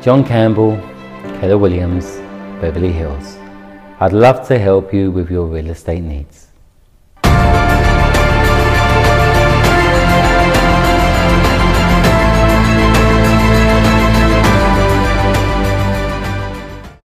John Campbell, Keller Williams, Beverly Hills. I'd love to help you with your real estate needs.